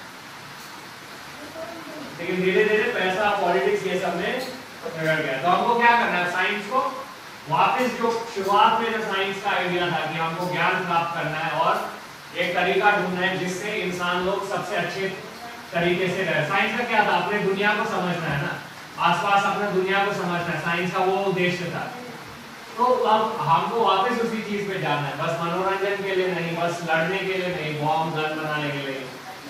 लेकिन धीरे धीरे पैसा, पॉलिटिक्स ये सब में बिगड़ गया, तो हमको क्या करना है, साइंस को वापस जो शुरुआत में जो साइंस का आइडिया था कि हमको ज्ञान प्राप्त करना है और एक तरीका ढूंढना है जिससे इंसान लोग सबसे अच्छे तरीके से रहे। साइंस का क्या था, अपने दुनिया को समझना है ना, आसपास अपने दुनिया को समझना है, साइंस का वो उद्देश्य था। तो अब हमको वापस उसी चीज पे जाना है, बस मनोरंजन के लिए नहीं, बस लड़ने के लिए नहीं, बॉम्ब गन बनाने के लिए,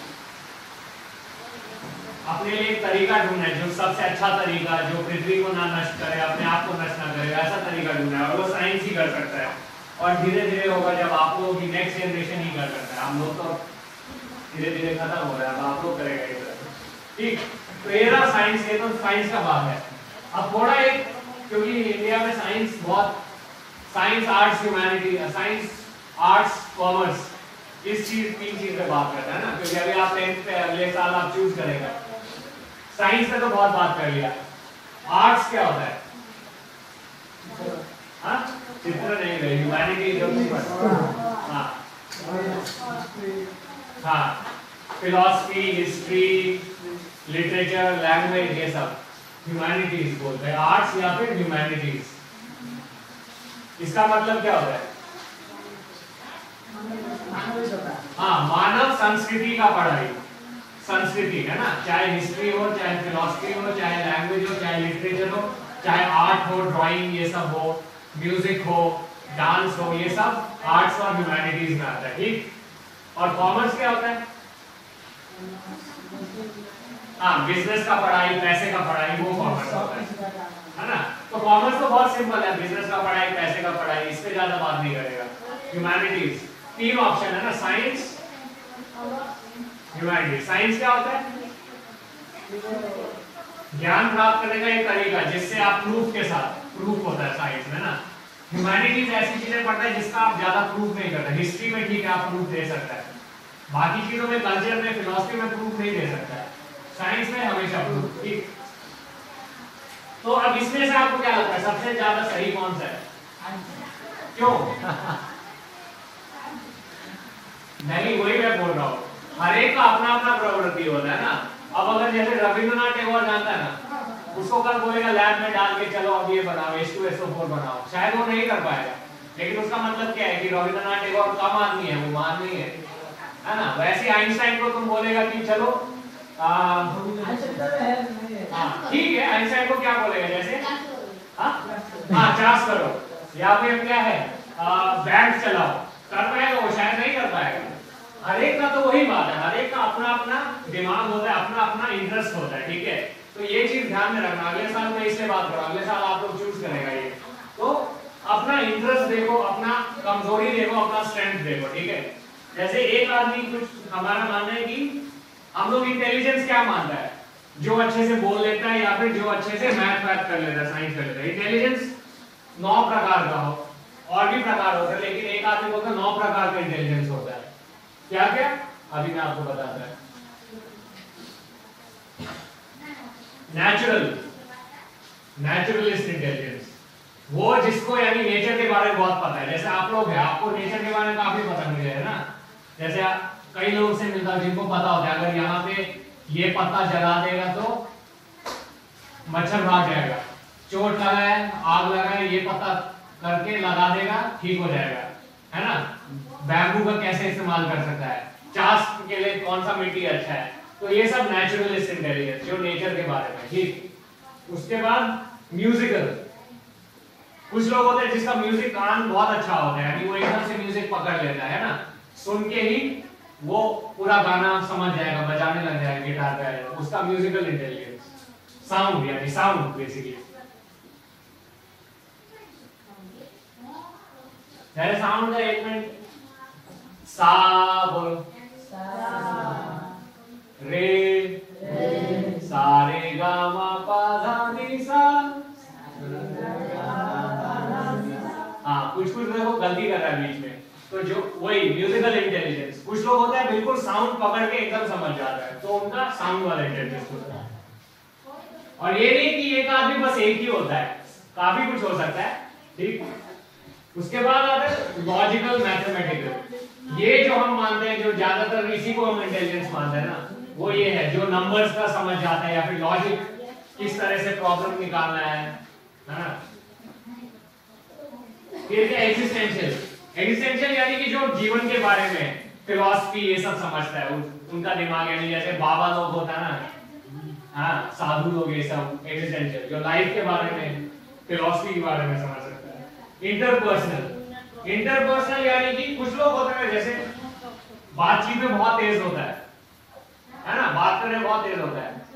अपने लिए एक तरीका ढूंढना है जो सबसे अच्छा तरीका, जो पृथ्वी को ना नष्ट करे, अपने आप को नष्ट ना करे, ऐसा तरीका ढूंढना है, और वो साइंस ही कर सकता है। और धीरे धीरे होगा जब आप लोग की नेक्स्ट जनरेशन ही कर सकता है, हम लोग तो धीरे धीरे खत्म हो रहा है, अब आप लोग करेगा इधर, ठीक। तो ये रहा साइंस, ये तो साइंस का भाग है। अब थोड़ा एक, क्योंकि इंडिया में साइंस बहुत, science arts humanity, science arts commerce, इस चीज तीन चीज पे बात करते हैं ना, क्योंकि अभी आप टेंथ पे अगले साल आप चूज करेंगे। साइंस पे तो बहुत बात कर लिया, आर्ट्स क्या होता है, हाँ चित्र नहीं रही, ह्यूमैनिटी जो भी हाँ हाँ फिलॉसफी, हिस्ट्री, लिटरेचर, लैंग्वेज, ये सब ह्यूमैनिटीज बोलते हैं, आर्ट्स या फिर ह्यूमैनिटीज। इसका मतलब क्या होता है, हाँ मानव संस्कृति का पढ़ाई, संस्कृति है ना, चाहे हिस्ट्री हो, चाहे फिलॉसफी हो, चाहे लैंग्वेज हो, चाहे लिटरेचर हो, चाहे आर्ट हो, ड्राइंग ये सब हो, म्यूजिक हो, डांस हो, ये सब आर्ट्स और ह्यूमैनिटीज में आता है, ठीक। और कॉमर्स क्या होता है, हाँ बिजनेस का पढ़ाई, पैसे का पढ़ाई, वो कॉमर्स होता है, है ना। तो कॉमर्स तो बहुत सिंपल है, बिजनेस का पढ़ाई, पैसे का पढ़ाई, इस पे ज्यादा बात नहीं करेगा। ह्यूमैनिटीज तीन ऑप्शन है ना, साइंस, ह्यूमैनिटीज। साइंस क्या होता है, ज्ञान प्राप्त करने का एक तरीका जिससे आप प्रूफ के साथ, प्रूफ होता है साइंस में ना। ह्यूमैनिटीज ऐसी चीजें पढ़ता है जिसका आप ज्यादा प्रूफ नहीं करते, हिस्ट्री में ठीक है आप प्रूफ दे सकता है, बाकी चीजों में, कल्चर में, फिलॉसफी में प्रूफ नहीं दे सकता है, साइंस में हमेशा प्रूफ, ठीक। तो अब इसमें से आपको क्या लगता है सबसे ज्यादा सही कौन सा है, क्यों? नहीं, वही मैं बोल रहा हूँ, हर एक का अपना अपना प्रवृत्ति होता है ना। अब अगर जैसे रविंद्रनाथ टैगोर जानता है ना, उसको कल बोलेगा लैब में डाल के चलो अब ये बनाओ, H two S O four बनाओ, शायद वो नहीं कर पाएगा, लेकिन उसका मतलब क्या है कि रविंद्रनाथ टैगोर कम आदमी है, वो महान नहीं है, है ना। वैसे आइंस्टाइन को तुम बोलेगा कि चलो हाँ ठीक है, आइंस्टाइन को क्या बोलेगा जैसे हाँ हाँ चार्ज करो, या फिर क्या है बैंक चलाओ, कर पाएगा वो? शायद नहीं कर पाएगा। हर एक का तो वही बात है, हर एक का अपना अपना दिमाग होता है, अपना अपना इंटरेस्ट होता है, ठीक है। तो ये चीज ध्यान में रखना। अगले साल मैं इसलिए बात करूँ, अगले साल आप लोग चूज करेगा ये, तो अपना इंटरेस्ट देखो, अपना कमजोरी देखो, अपना स्ट्रेंथ देखो, ठीक है। जैसे एक आदमी, कुछ हमारा मानना है कि हम लोग इंटेलिजेंस क्या मानता है, जो अच्छे से बोल लेता है या फिर जो अच्छे से मैथ वैथ कर लेता है, साइंस कर लेता है। इंटेलिजेंस नौ प्रकार का हो, और भी प्रकार होते हैं, लेकिन एक आदमी बोलता है नौ प्रकार का इंटेलिजेंस होता है। क्या क्या अभी मैं आपको बताता हूं। नेचुरल, नेचुरलिस्ट इंटेलिजेंस, वो जिसको यानी नेचर के बारे में बहुत पता है। जैसे आप लोग हैं, आपको नेचर के बारे में काफी पता मिले है ना। जैसे आप कई लोगों से मिलता है जिनको पता होता है अगर यहाँ पे ये पत्ता जला देगा तो मच्छर भाग जाएगा, चोट लगा है, आग लगा है, ये पत्ता करके लगा देगा, ठीक हो जाएगा, है ना। बैम्बू का कैसे इस्तेमाल कर सकता है, चास के लिए कौन सा मिट्टी अच्छा है। तो ये सब नेचुरलिस्ट इंटेलिजेंस, जो नेचर के बारे में, ठीक। उसके बाद म्यूजिकल, कुछ लोग होते हैं जिसका म्यूजिक कान बहुत अच्छा होता है, यानी वो एकदम से म्यूजिक पकड़ लेता है ना, सुन के ही वो पूरा गाना समझ जाएगा, बजाने लग जाएगा गिटार पे, उसका म्यूजिकल इंटेलिजेंस। साउंड यानी साउंड बेसिकली, जैसे साउंड का एक मिनट, सा बोलो, रे, सा रे गा मा पा धा नी सा। हाँ कुछ कुछ देखो गलती कर रहा है बीच में, तो जो वही म्यूजिकल इंटेलिजेंस। कुछ लोग होता है बिल्कुल साउंड पकड़ के एकदम समझ जाता है, तो उनका साउंड वाला इंटेलिजेंस होता है। और ये नहीं कि एक आदमी बस एक ही होता है, काफी कुछ हो सकता है, ठीक। उसके बाद आता है लॉजिकल मैथमेटिकल, ये जो हम मानते हैं, जो ज्यादातर इसी को हम इंटेलिजेंस मानते हैं ना, वो ये है जो नंबर्स का समझ जाता है, या फिर लॉजिक किस तरह से प्रॉब्लम निकालना है, है ना। फिर क्या एग्जिस्टेंशियल, एग्जिस्टेंशियल यानी कि जो जीवन के बारे में फिलॉसफी ये सब समझता है, उन, उनका दिमाग, यानी जैसे बाबा लोग होता है ना, हाँ साधु लोग, ये सब एग्जिस्टेंशियल, जो लाइफ के बारे में, फिलॉसफी के बारे में समझ सकता है। इंटरपर्सनल, इंटरपर्सनल यानी कि कुछ लोग होते हैं जैसे बातचीत में बहुत तेज होता है है ना, बात करने में बहुत तेज होता है।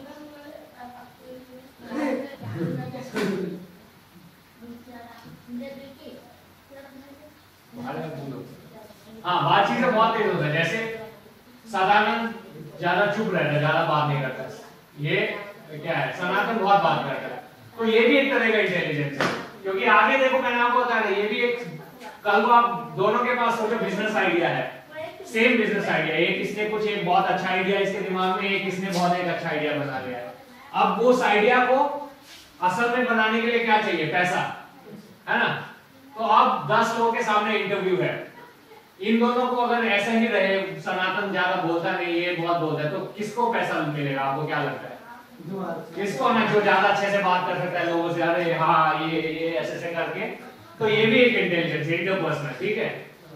हाँ बातचीत में बहुत तेज होता है, जैसे सदानंद ज्यादा चुप रहता है, ज्यादा बात नहीं करता। ये क्या है, सनातन बहुत बात करता है, तो ये भी एक तरह का इंटेलिजेंस है। क्योंकि आगे देखो मैंने आपको बताया, ये भी एक, कल को आप दोनों के पास सोचो बिजनेस आइडिया है, सेम बिजनेस आइडिया, एक इसने कुछ एक बहुत अच्छा आइडिया इसके दिमाग में, एक इसने बहुत एक अच्छा आइडिया बना लिया है। अब उस आइडिया को असल में बनाने के लिए क्या चाहिए, पैसा, है ना। तो अब दस लोगों के सामने इंटरव्यू है, इन दोनों को अगर ऐसा ही रहे, सनातन ज्यादा बोलता नहीं, ये बहुत बोलता है, तो किसको पैसा मिलेगा, आपको क्या लगता है? किसको ना, जो ज्यादा अच्छे से बात कर सकता है लोगों से, अरे हाँ ये ये ऐसे ऐसे करके। तो ये भी एक इंटेलिजेंस, इंटरपर्सनल, ठीक है।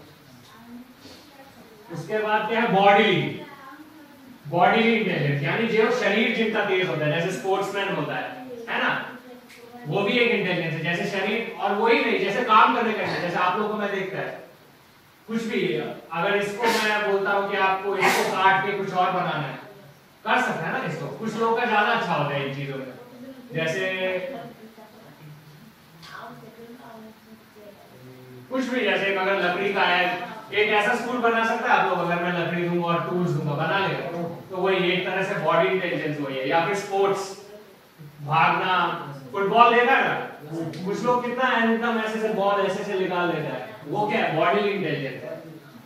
उसके बाद क्या है, बॉडीली, बॉडीली इंटेलिजेंस, यानी जो शरीर जितना तेज होता है, जैसे स्पोर्ट्समैन होता है है ना, वो भी एक इंटेलिजेंस है। जैसे शरीर, और वही नहीं, जैसे काम करने का, जैसे आप लोगों को मैं देखता है कुछ भी, अगर इसको मैं बोलता हूँ कि आपको इसको काट के कुछ और बनाना है, कर सकता है ना इसको। कुछ लोगों का ज्यादा अच्छा होता है इन चीजों में, जैसे कुछ भी, जैसे अगर लकड़ी का है, एक ऐसा स्कूल बना सकता है आप लोग, अगर मैं लकड़ी दूंगा और टूल्स दूंगा, बना लेगा। तो वही एक तरह से बॉडी इंटेलिजेंस वही है। या फिर स्पोर्ट्स, भागना, फुटबॉल देखा है ना, कुछ लोग कितना एकदम ऐसे से बॉल ऐसे से निकाल देता है, वो क्या है, बॉडी इंटेलिजेंस है।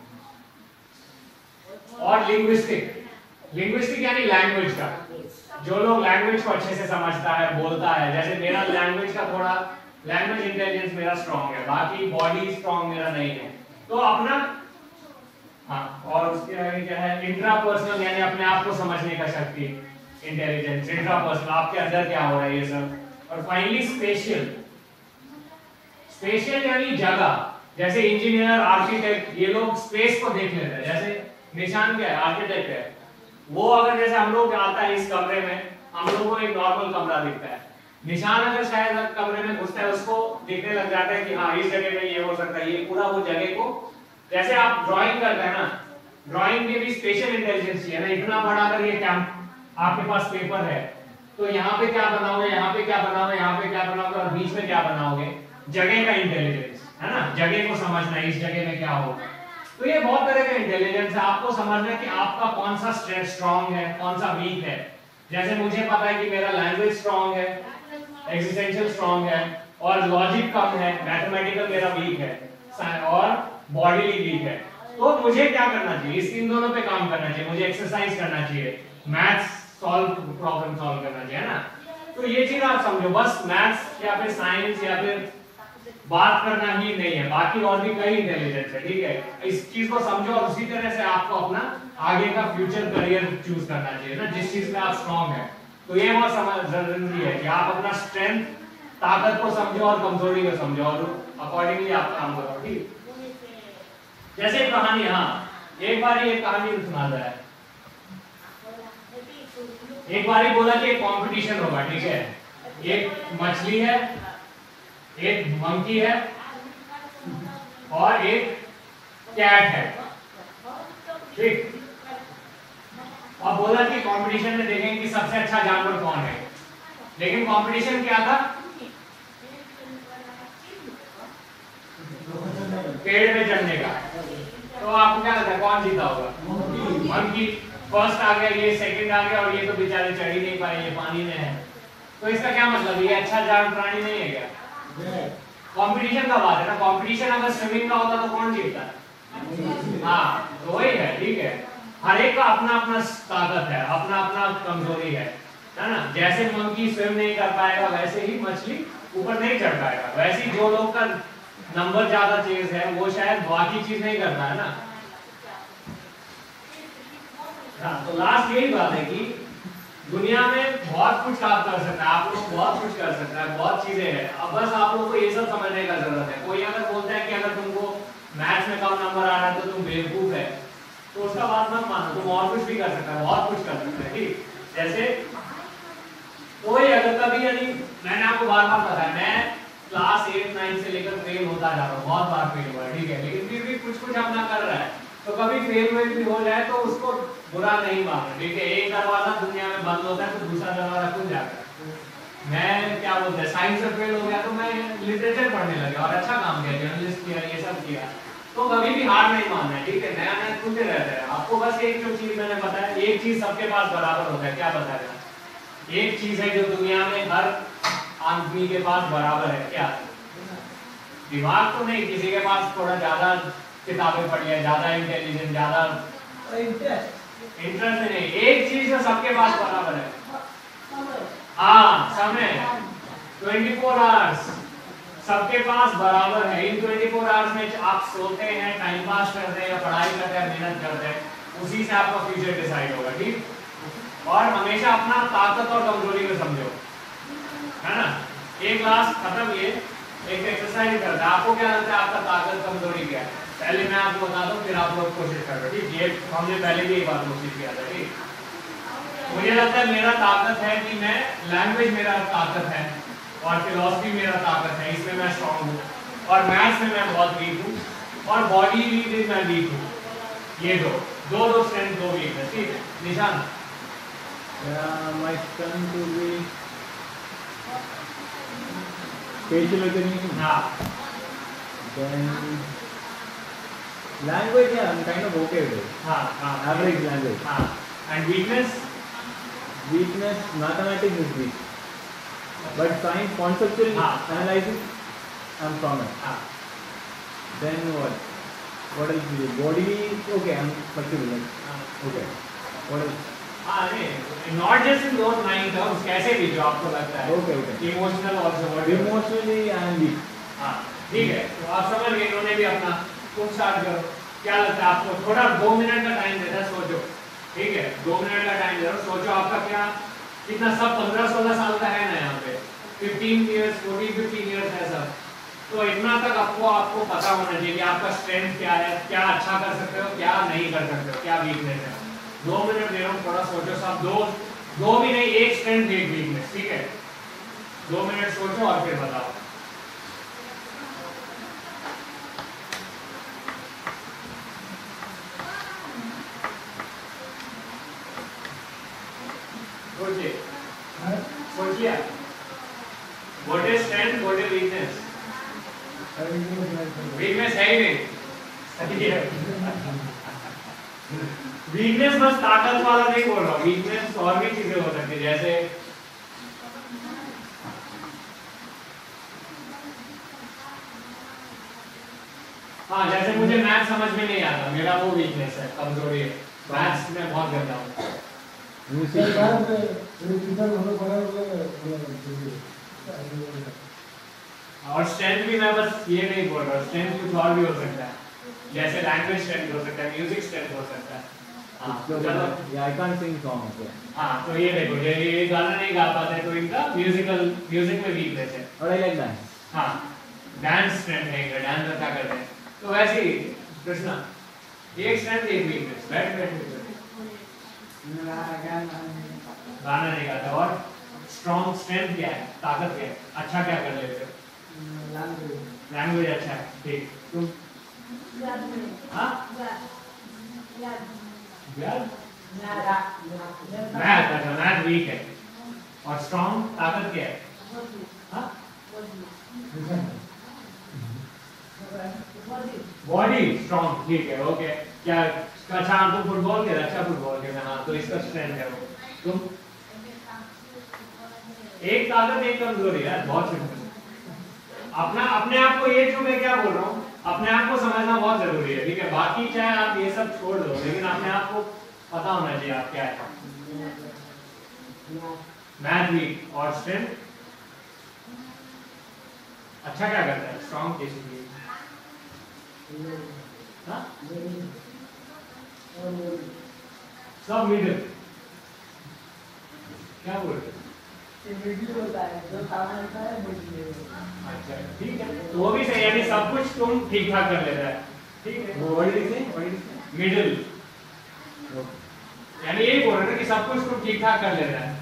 और लिंग्विस्टिक, लिंग्विस्टिक यानी लैंग्वेज का, जो लोग लैंग्वेज को अच्छे से समझता है, बोलता है, जैसे मेरा लैंग्वेज का थोड़ा, लैंग्वेज इंटेलिजेंस मेरा स्ट्रांग है, बाकी बॉडी स्ट्रांग मेरा नहीं है। तो अपना, हाँ, और उसके आगे क्या है, इंट्रापर्सनल, यानी अपने आप को समझने का शक्ति, इंटेलिजेंस, इंट्रापर्सनल, आपके अंदर क्या हो रहा है ये सब। और फाइनली स्पेशियल, स्पेशियल यानी जगह, जैसे इंजीनियर, आर्किटेक्ट, ये लोग स्पेस को देख लेते हैं। जैसे निशान क्या है, आर्किटेक्ट है, वो अगर जैसे हम लोग आता है इस कमरे में, हम लोगों को एक नॉर्मल कमरा दिखता है, निशान अगर शायद कमरे में घुसता है उसको दिखने लग जाता है कि हाँ इस जगह में ये हो सकता है, ये पूरा वो जगह को, जैसे आप ड्राइंग करते हैं ना, ड्राइंग में भी स्पेशल इंटेलिजेंस चाहिए ना, इतना बड़ा अगर ये क्या आपके पास पेपर है तो यहाँ पे क्या बनाओगे, यहाँ पे क्या बनाओगे, यहाँ पे क्या बनाओगे और बीच में क्या बनाओगे, जगह का इंटेलिजेंस है ना, जगह को समझना इस जगह में क्या होगा। तो ये बहुत तरह का इंटेलिजेंस है, आपको समझना कि आपका कौन सा स्ट्रॉन्ग है कौन सा वीक है। जैसे मुझे पता है कि मेरा लैंग्वेज स्ट्रॉन्ग है, एग्जिस्टेंशियल स्ट्रॉन्ग है और लॉजिक कम है, मैथमेटिकल मेरा वीक है और बॉडीली वीक है। तो मुझे क्या करना चाहिए, इस इन दोनों पे काम करना चाहिए, मुझे एक्सरसाइज करना चाहिए, मैथ्स सॉल्व प्रॉब्लम सॉल्व करना चाहिए ना। तो ये चीज आप समझो, बस मैथ्स या फिर साइंस या फिर बात करना ही नहीं है, बाकी और भी कई इंटेलिजेंस है, ठीक है। इस चीज को समझो और उसी तरह से आपको अपना आगे का फ्यूचर करियर चूज करना चाहिए ना, जिस चीज में आप स्ट्रांग है। तो ये बहुत समझ जरूरी है कि आप अपना स्ट्रेंथ ताकत को समझो और कमजोरी को समझो और अकॉर्डिंगली आप काम करो, ठीक। जैसे कहानी, हाँ एक बार ये कहानी सुनाता है, एक बार ही बोला कि एक कंपटीशन होगा, ठीक है, एक मछली है, एक मंकी है और एक कैट है, ठीक। अब बोला कि कंपटीशन में देखेंगे कि सबसे अच्छा जानवर कौन है, लेकिन कंपटीशन क्या था, पेड़ पे चढ़ने का। तो आपको क्या लगता है कौन जीता होगा, मंकी फर्स्ट आ गया, ये सेकंड आ गया और ये तो बेचारे चढ़ ही नहीं पाए, ये पानी में है। तो इसका क्या मतलब, ये अच्छा जानवर प्राणी नहीं है क्या? कंपटीशन का बात है ना, कंपटीशन अगर स्विमिंग का होता तो कौन जीतता है? हाँ तो वही है, ठीक है। हर एक का अपना अपना ताकत है, अपना अपना कमजोरी है, है ना। जैसे मंकी स्विम नहीं कर पाएगा वैसे ही मछली ऊपर नहीं चढ़ पाएगा, वैसे ही जो लोग का नंबर ज्यादा तेज है वो शायद बाकी चीज नहीं करता है ना। हाँ, तो लास्ट यही बात है कि दुनिया में बहुत कुछ काम कर सकता है, आप लोग बहुत कुछ कर सकता है, बहुत चीजें हैं। अब बस आप लोगों को ये सब समझने का जरूरत है। कोई अगर बोलता है कि अगर तुमको मैथ्स में कम नंबर आ रहा है तो तुम बेवकूफ है, तो उसका बात मत मानो, तुम और कुछ भी कर सकता है, बहुत कुछ कर सकता है, ठीक। जैसे कोई अगर कभी, यानी मैंने आपको बार बार बताया, मैं क्लास एट नाइन से लेकर फेल होता जा रहा हूँ, बहुत बार फेल हुआ है, ठीक है, लेकिन फिर भी कुछ कुछ अपना कर रहा है। तो कभी फेल वेल भी हो जाए तो उसको बुरा नहीं मानना, ठीक है। एक दरवाजा दुनिया में बंद होता है तो दूसरा दरवाजा खुल जाता है। मैं क्या बोलते हैं, साइंस में फेल हो गया तो मैं लिटरेचर पढ़ने लगा और अच्छा काम किया, जर्नलिस्ट किया, ये सब किया। तो कभी भी हार नहीं मानना है, ठीक है, नया नया खुलते रहता है। आपको बस एक जो चीज मैंने बताया, एक चीज सबके पास बराबर होता है, क्या बताया, एक चीज है जो दुनिया में हर आदमी के पास बराबर है, क्या? दिमाग तो नहीं, किसी के पास थोड़ा ज्यादा किताबें पढ़ी है, ज्यादा इंटेलिजेंट, ज्यादा इंटरेस्ट इंटरेस्ट नहीं, एक चीज जो सबके पास बराबर है, हाँ समय, चौबीस आवर्स सबके पास बराबर है। इन चौबीस आवर्स में आप सोते हैं, टाइम पास करते हैं या पढ़ाई करते हैं, मेहनत करते हैं, उसी से आपका फ्यूचर डिसाइड होगा, ठीक। और हमेशा अपना ताकत और कमजोरी को समझो, है ना। एक क्लास खत्म, ये एक एक्सरसाइज करता है, आपको क्या लगता है आपका ताकत कमजोरी क्या है? पहले मैं आपको बता दूं, फिर आप लोग कोशिश कर रहे, ठीक। ये हमने पहले भी एक बार कोशिश किया था, ठीक। मुझे लगता है मेरा ताकत है कि मैं लैंग्वेज, मेरा ताकत है, और फिलॉसफी मेरा ताकत है, इसमें मैं स्ट्रांग हूँ, और मैथ्स में मैं बहुत वीक हूँ, और बॉडी वीक मैं वीक हूँ। ये दो दो दो स्ट्रेंथ, दो वीकनेस, ठीक है। निशान, my strength will be facial recognition. हाँ, Then language, yeah, I'm kind of okay with it. हाँ, हाँ, Average language. हाँ, and weakness, Weakness, mathematics is weak. But science, conceptual हाँ, analysis, I'm strong at. हाँ, Then what? What else is it? Body, okay, I'm flexible. Like, हाँ, okay. What else? हाँ, नहीं, not just in those nine terms, कैसे भी जो आपको लगता है, Okay, okay. Emotional also, what Emotionally, I am weak. हाँ, ठीक है। तो आप समझ गए, इन्होंने भी अपना, तुम स्टार्ट करो। क्या लगता है आपको? थोड़ा दो मिनट का टाइम देता है, सोचो, ठीक है, दो मिनट का टाइम दे रहा हूँ, सोचो आपका क्या, कितना, सब पंद्रह सोलह साल का है ना यहाँ पे, fifteen years, fourteen fifteen years है सब। तो इतना तक आपको आपको पता होना चाहिए कि आपका स्ट्रेंथ क्या है, क्या अच्छा कर सकते हो, क्या नहीं कर सकते हो, क्या वीकनेस है। दो मिनट दे रहा हूँ, थोड़ा सोचो सब। दो दो भी नहीं, एक स्ट्रेंथ एक वीकनेस, ठीक है? दो मिनट सोचो और फिर बताओ। सोचिए सोचिए, what is strength, what is weakness? Weakness है ही नहीं। वीकनेस बस ताकत वाला नहीं बोल रहा हूँ, वीकनेस और भी चीजें हो सकती है, जैसे हाँ, जैसे मुझे मैथ समझ में नहीं आता, मेरा वो वीकनेस है, कमजोरी है, मैथ्स में बहुत गंदा हूँ। और स्ट्रेंथ भी मैं बस ये नहीं बोल रहा, स्ट्रेंथ कुछ और भी हो सकता है, जैसे लैंग्वेज स्ट्रेंथ हो सकता है, म्यूजिक स्ट्रेंथ हो सकता है। हाँ, चलो आई कांट सिंग सॉन्ग। हाँ, तो ये देखो, ये ये गाना नहीं गा पाते तो इनका म्यूजिकल म्यूजिक में वीकनेस है। और आई लाइक डांस। हाँ, डांस स्ट्रेंथ है इनका, डांस अच्छा करते हैं। तो वैसे ही कृष्णा, एक स्ट्रेंथ एक वीकनेस, बैठ बैठ गाना नहीं गाता। और स्ट्रॉन्ग स्ट्रेंथ क्या है, ताकत क्या है, अच्छा क्या कर लेते हो? लैंग्वेज अच्छा है, ठीक। तुम? हाँ, मैथ, अच्छा मैथ वीक है। और स्ट्रॉन्ग ताकत क्या है? हाँ, बॉडी स्ट्रॉन्ग, ठीक है, ओके। क्या अच्छा, तुम फुटबॉल खेला, अच्छा फुटबॉल खेला, हाँ, तो इसका स्ट्रेंथ है वो। तुम? एक ताकत एक कमजोरी है, बहुत सिंपल। अपना अपने आप को, ये जो मैं क्या बोल रहा हूँ, अपने आप को समझना बहुत जरूरी है, ठीक है? बाकी चाहे आप ये सब छोड़ दो, लेकिन अपने आप को पता होना चाहिए आप क्या है। मैथ वीक और स्ट्रेंथ अच्छा क्या करता है? स्ट्रॉन्ग बेसिकली, हाँ, सब मिडिल। क्या बोल रहे? अच्छा, ठीक है, तो वो भी सही, यानी सब कुछ तुम ठीक ठाक कर लेता है, ठीक है? मिडिल, यानी यही बोल रहे थे कि सब कुछ तुम ठीक ठाक कर लेता है।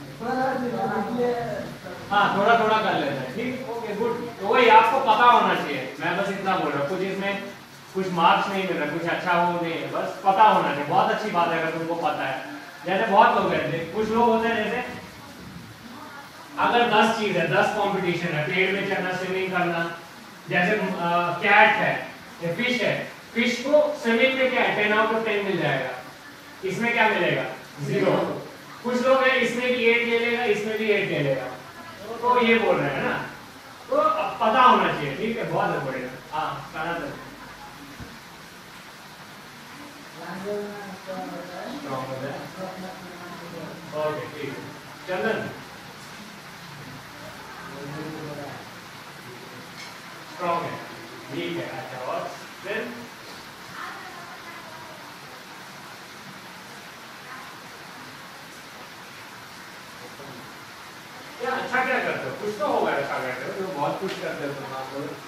हाँ, थोड़ा थोड़ा कर लेता है, ठीक, ओके, गुड। तो वही आपको पता होना चाहिए, मैं बस इतना बोल रहा हूँ। कुछ इसमें कुछ मार्क्स नहीं मिल रहा, कुछ अच्छा वो नहीं है, बस पता होना चाहिए। बहुत अच्छी बात है अगर तुमको पता है। जैसे बहुत लोग हैं, कुछ लोग होते हैं, जैसे अगर दस चीज है, दस कंपटीशन है, पेड़ में चढ़ना, स्विमिंग करना, जैसे कैट है या फिश है, फिश को स्विमिंग में क्या है, टेन आउट ऑफ टेन मिल जाएगा, इसमें क्या मिलेगा? जीरो। कुछ लोग हैं, इसमें भी एट ले लेगा, इसमें भी एट ले लेगा, तो ये बोल रहे हैं ना, तो अब पता होना चाहिए, ठीक है? बहुत बढ़िया। हाँ, कहना था ओके, ठीक है। चंदन, स्ट्रॉन्ग है, ठीक है, अच्छा। और फिर क्या अच्छा क्या करते हो? कुछ तो होगा अच्छा करते हो, तो बहुत कुछ करते हो तुम। आप बोलो।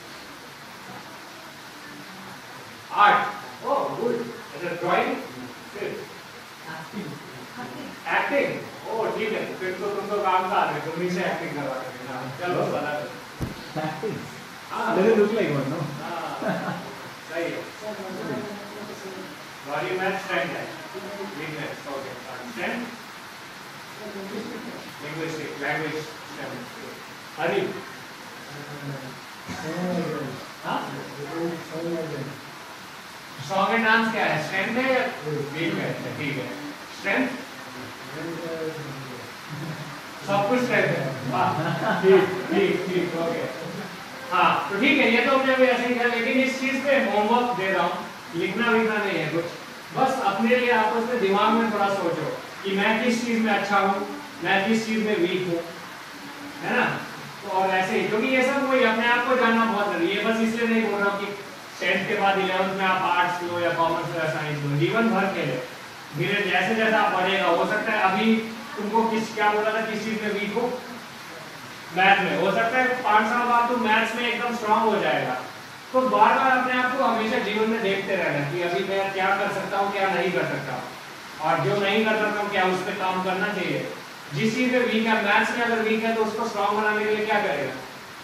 Art, oh good. अच्छा, ड्राइंग, फिर एक्टिंग, ओह ठीक है, फिर तो तुम तो काम का आदमी, तुम ही से एक्टिंग करवा रहे हो। चलो बता दो। एक्टिंग, हाँ, does it look like one, no? हाँ, सही है। बॉडी मैथ स्ट्रेंथ है, weakness, okay, strength linguistic, language strength. Hari, हाँ, स्ट्रॉन्ग एंड डांस क्या है? स्ट्रेंथ है या वीकनेस है? ठीक है, स्ट्रेंथ सब कुछ स्ट्रेंथ है, ठीक ठीक ठीक, ओके। हाँ, तो ठीक है, ये तो हमने अभी ऐसे ही किया, लेकिन इस चीज पे होमवर्क दे रहा हूँ, लिखना विखना नहीं है कुछ, बस अपने लिए आपस में दिमाग में थोड़ा सोचो कि मैं किस चीज में अच्छा हूँ, मैं किस चीज में वीक हूँ, है ना? तो और ऐसे ही, क्योंकि ये सब वही अपने आप को जानना बहुत जरूरी है। बस इसलिए नहीं बोल रहा हूँ कि टेंथ के बाद इलेवंथ में आप आर्ट्स लो या कॉमर्स लो या साइंस लो, जीवन भर के लिए धीरे जैसे जैसे आप बढ़ेगा, हो सकता है अभी तुमको किस क्या बोला था, किस चीज में वीक हो, मैथ में, हो सकता है पांच साल बाद तुम मैथ्स में एकदम स्ट्रांग हो जाएगा। तो बार बार अपने आप को हमेशा जीवन में देखते रहना कि अभी मैं क्या कर सकता हूँ, क्या नहीं कर सकता हूँ। और जो नहीं करता तो क्या उस पर काम करना चाहिए। जिस चीज में वीक है, मैथ्स में अगर वीक है तो उसको स्ट्रांग बनाने के लिए क्या करेगा?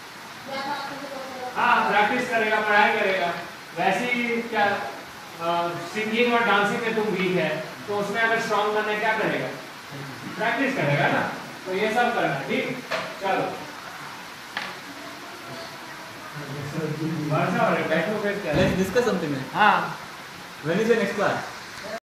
हाँ, प्रैक्टिस करेगा, पढ़ाई करेगा। वैसे ही क्या सिंगिंग और डांसिंग में तुम वीक है तो उसमें अगर स्ट्रांग बनना है क्या करेगा? प्रैक्टिस करेगा ना। तो ये सब करना, ठीक। चलो Let's discuss something. हाँ, When is your next class?